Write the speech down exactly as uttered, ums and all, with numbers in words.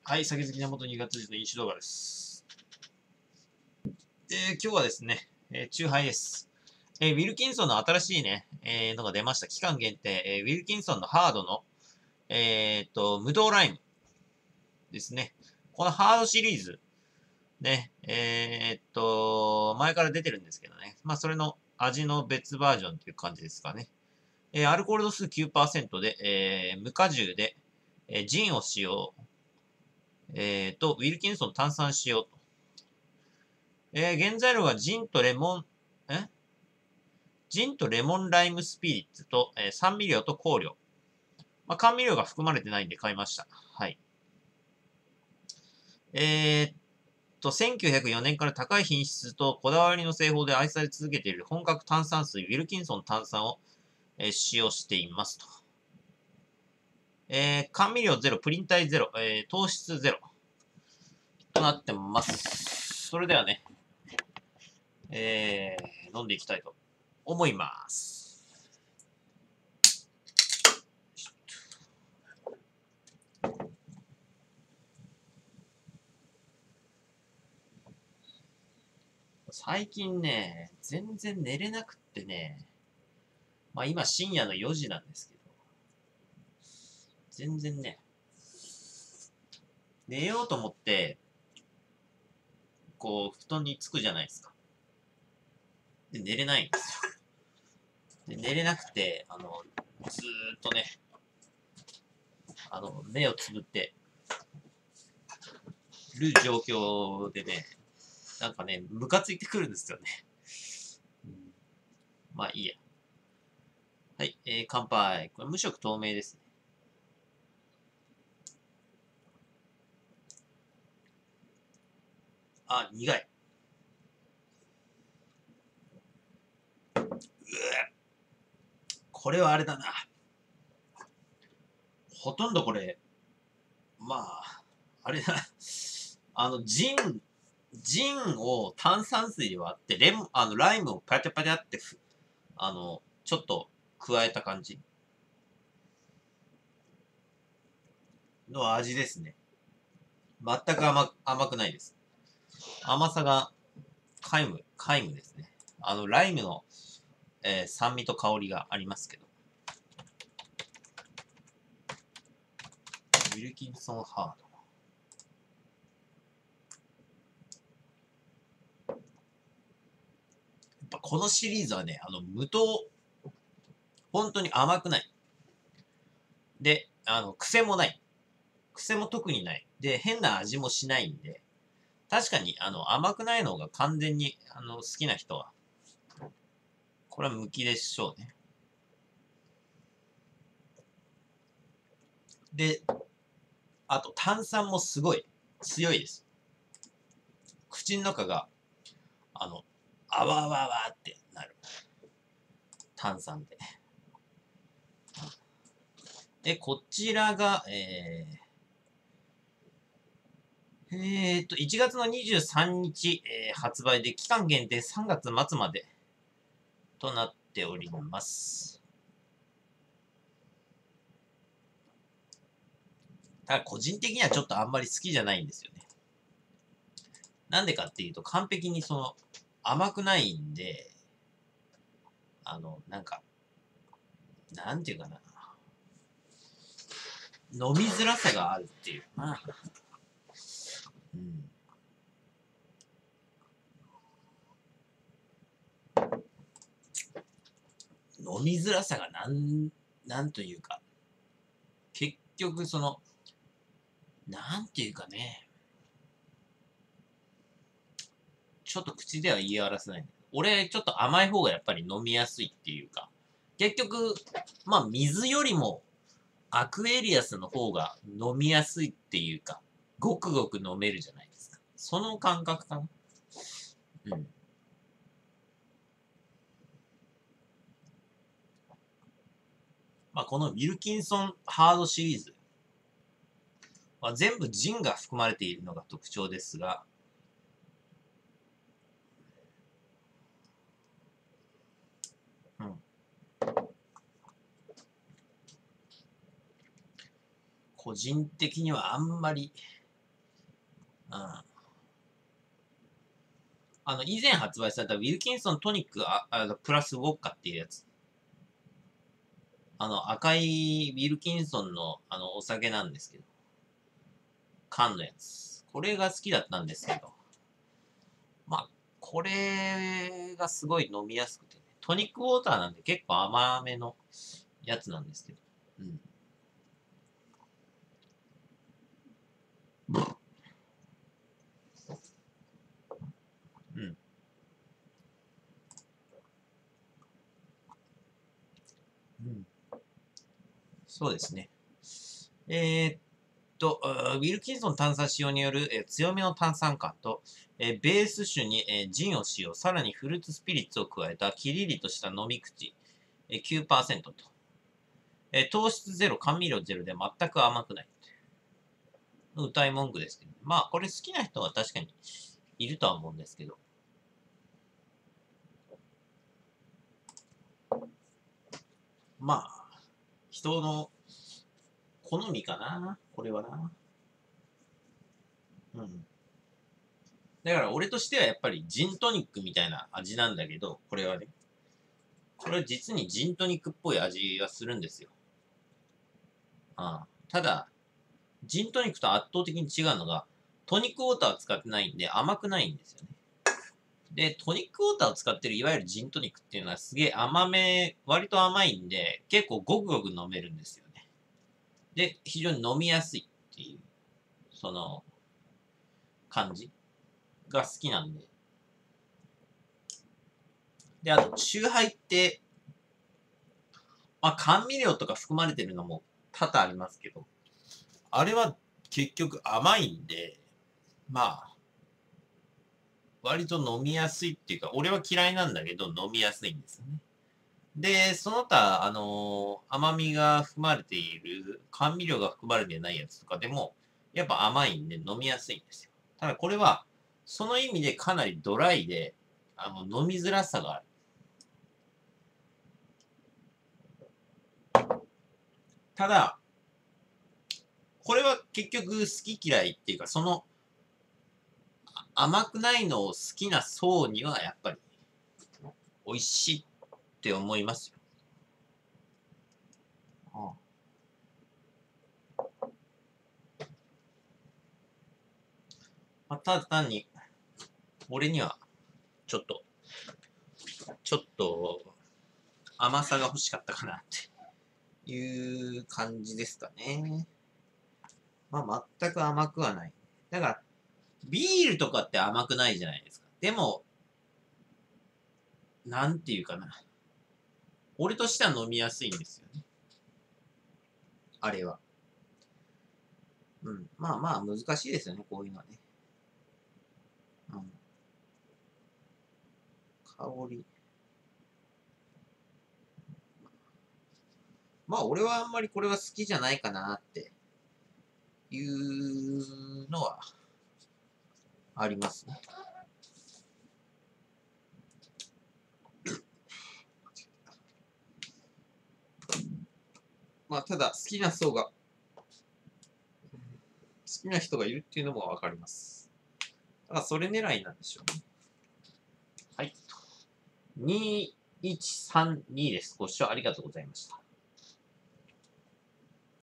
はい、酒好きな元にがつじの飲酒動画です。えー、今日はですね、えー、チューハイです。えー、ウィルキンソンの新しいね、えー、のが出ました。期間限定、えー、ウィルキンソンのハードの、えー、っと、無糖ライムですね。このハードシリーズ、ね、えー、っと、前から出てるんですけどね。まあ、それの味の別バージョンっていう感じですかね。えー、アルコール度数 きゅうパーセント で、えー、無果汁で、えー、ジンを使用、えー、と、ウィルキンソン炭酸使用と。えー、原材料はジンとレモン、えジンとレモンライムスピリッツと、えー、酸味料と香料。まあ、甘味料が含まれてないんで買いました。はい。えー、っと、せんきゅうひゃくよねんから高い品質とこだわりの製法で愛され続けている本格炭酸水、ウィルキンソン炭酸を、えー、使用していますと。えー、甘味料ゼロ、プリン体ゼロ、えー、糖質ゼロとなってます。それではね、えー、飲んでいきたいと思います。最近ね、全然寝れなくってね、まあ今深夜のよじなんですけど、全然ね、寝ようと思って、こう、布団につくじゃないですか。で、寝れないんですよ。で、寝れなくて、あの、ずーっとね、あの、目をつぶってる状況でね、なんかね、ムカついてくるんですよね。うん、まあいいや。はい、えー、乾杯。これ無色透明ですね。あ、苦い。うぅ。これはあれだな。ほとんどこれ、まあ、あれだ。あの、ジン、ジンを炭酸水で割って、レモン、あの、ライムをパチャパチャってふ、あの、ちょっと加えた感じの味ですね。全く甘、甘くないです。甘さが皆無、皆無ですね。あの、ライムの、えー酸味と香りがありますけど。ウィルキンソンハード。やっぱこのシリーズはね、あの、無糖、本当に甘くない。で、あの、癖もない。癖も特にない。で、変な味もしないんで、確かに、あの、甘くないのが完全に、あの、好きな人は、これは向きでしょうね。で、あと、炭酸もすごい強いです。口の中が、あの、あわあわあわってなる。炭酸で。で、こちらが、えー、えー、っと、いちがつのにじゅうさんにち、えー、発売で、期間限定さんがつ末までとなっております。ただ、個人的にはちょっとあんまり好きじゃないんですよね。なんでかっていうと、完璧にその、甘くないんで、あの、なんか、なんていうかな。飲みづらさがあるっていうかな。うん。飲みづらさがなん、なんというか、結局その、なんていうかね、ちょっと口では言い表せない。俺、ちょっと甘い方がやっぱり飲みやすいっていうか、結局、まあ水よりもアクエリアスの方が飲みやすいっていうか、ごくごく飲めるじゃないですか。その感覚かな。うん。まあこのウィルキンソンハードシリーズは全部ジンが含まれているのが特徴ですが、うん。個人的にはあんまりうん。あの、以前発売されたウィルキンソントニックああプラスウォッカっていうやつ。あの、赤いウィルキンソンのあのお酒なんですけど。缶のやつ。これが好きだったんですけど。まあ、これがすごい飲みやすくてね。トニックウォーターなんで結構甘めのやつなんですけど。うん。うん。うん。そうですね。えー、っと、ウィルキンソン炭酸使用による、えー強めの炭酸感と、えーベース種に、えージンを使用、さらにフルーツスピリッツを加えたキリリとした飲み口、えー、きゅうパーセント と、えー糖質ゼロ、甘味料ゼロで全く甘くない。歌い文句ですけど、まあ、これ好きな人は確かにいるとは思うんですけど、まあ、人の好みかな、これはな。うん。だから俺としてはやっぱりジントニックみたいな味なんだけど、これはね、これは実にジントニックっぽい味がするんですよ。ああただ、ジントニックと圧倒的に違うのが、トニックウォーターを使ってないんで甘くないんですよね。で、トニックウォーターを使ってるいわゆるジントニックっていうのはすげえ甘め、割と甘いんで、結構ゴクゴク飲めるんですよね。で、非常に飲みやすいっていう、その、感じが好きなんで。で、あと、チューハイって、まあ、甘味料とか含まれてるのも多々ありますけど、あれは結局甘いんで、まあ、割と飲みやすいっていうか、俺は嫌いなんだけど飲みやすいんですよね。で、その他、あのー甘みが含まれている、甘味料が含まれてないやつとかでも、やっぱ甘いんで飲みやすいんですよ。ただこれは、その意味でかなりドライで、あの、飲みづらさがある。ただ、これは結局好き嫌いっていうか、その甘くないのを好きな層にはやっぱり美味しいって思いますよ。ああまあ、ただ単に、俺にはちょっと、ちょっと甘さが欲しかったかなっていう感じですかね。まあ全く甘くはない。だから、ビールとかって甘くないじゃないですか。でも、なんていうかな。俺としては飲みやすいんですよね。あれは。うん。まあまあ難しいですよね、こういうのはね。うん。香り。まあ俺はあんまりこれは好きじゃないかなっていうのはありますね。まあただ好きな層が、好きな人がいるっていうのもわかります。だからそれ狙いなんでしょうね。はい。にいちさんにです。ご視聴ありがとうございました。